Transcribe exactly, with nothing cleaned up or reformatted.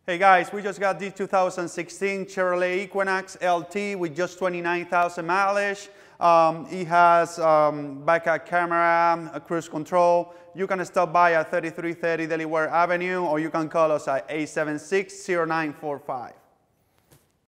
Hey guys, we just got the two thousand sixteen Chevrolet Equinox L T with just twenty-nine thousand mileage. Um, it has um, backup camera, a cruise control. You can stop by at thirty-three thirty Delaware Avenue, or you can call us at eight seven six, zero nine four five.